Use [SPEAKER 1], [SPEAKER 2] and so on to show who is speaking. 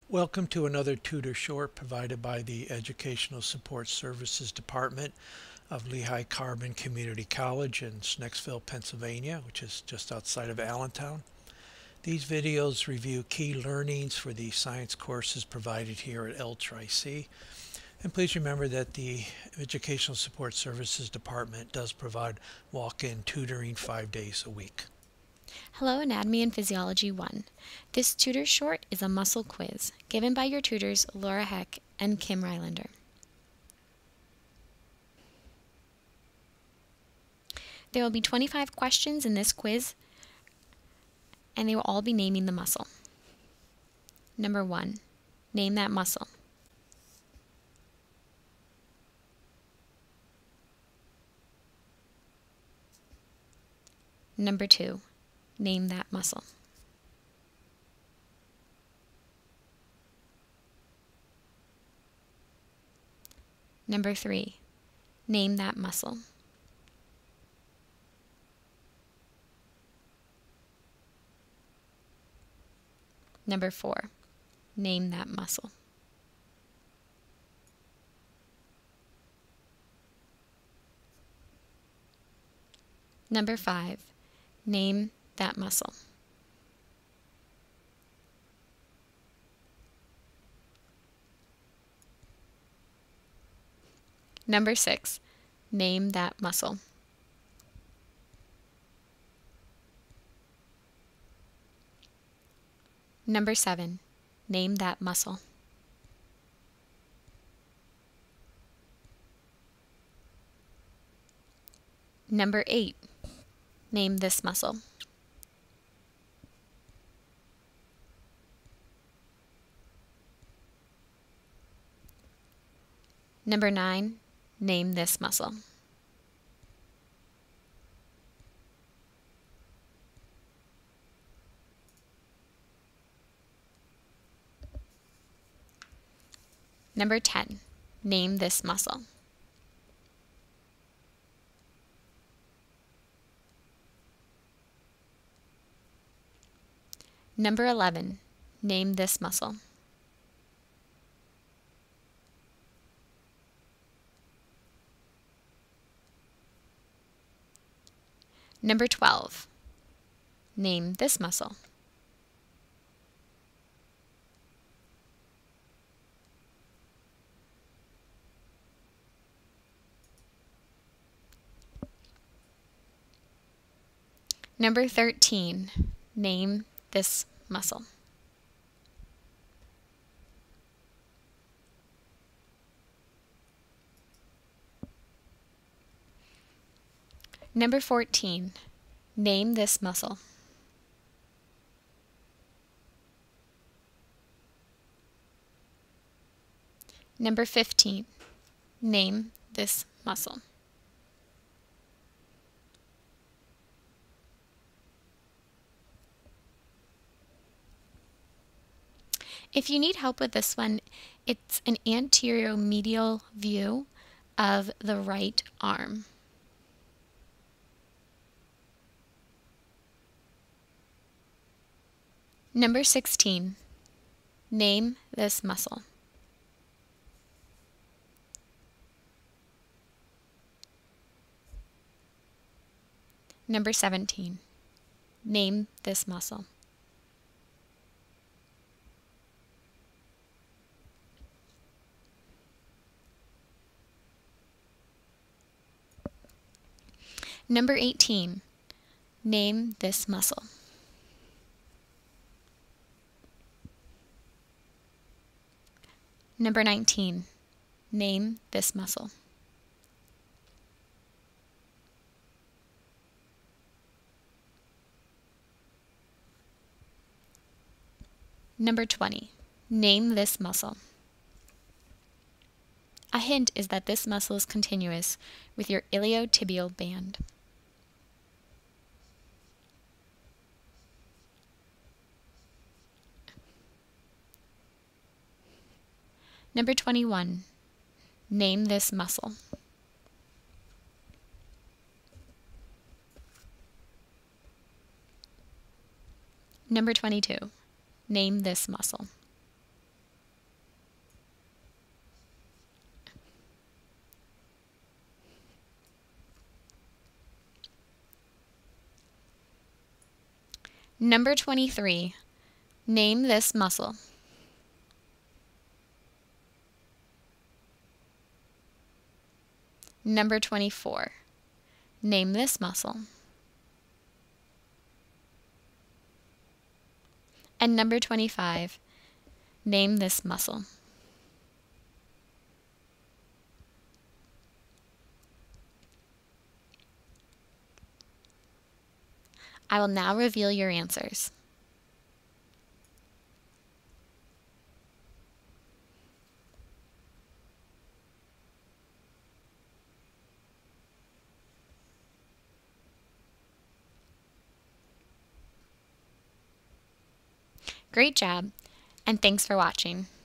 [SPEAKER 1] Welcome to another tutor short provided by the Educational Support Services Department of Lehigh Carbon Community College in Snexville, Pennsylvania, which is just outside of Allentown. These videos review key learnings for the science courses provided here at L-Tri-C. And please remember that the Educational Support Services Department does provide walk-in tutoring 5 days a week.
[SPEAKER 2] Hello, Anatomy and Physiology 1. This tutor short is a muscle quiz given by your tutors Laura Heck and Kim Rylander. There will be 25 questions in this quiz, and they will all be naming the muscle. Number 1, name that muscle. Number 2, name that muscle. Number 3, name that muscle. Number 4, name that muscle. Number 5, name that muscle. Number 6, name that muscle. Number 7, name that muscle. Number 8, name this muscle. Number 9, name this muscle. Number 10, name this muscle. Number 11, name this muscle. Number 12, name this muscle. Number 13, name this muscle. Number 14, name this muscle. Number 15, name this muscle. If you need help with this one, it's an anterior-medial view of the right arm. Number 16, name this muscle. Number 17, name this muscle. Number 18, name this muscle. Number 19, name this muscle. Number 20, name this muscle. A hint is that this muscle is continuous with your iliotibial band. Number 21, name this muscle. Number 22, name this muscle. Number 23. Name this muscle. Number 24. Name this muscle. And number 25. Name this muscle. I will now reveal your answers. Great job, and thanks for watching.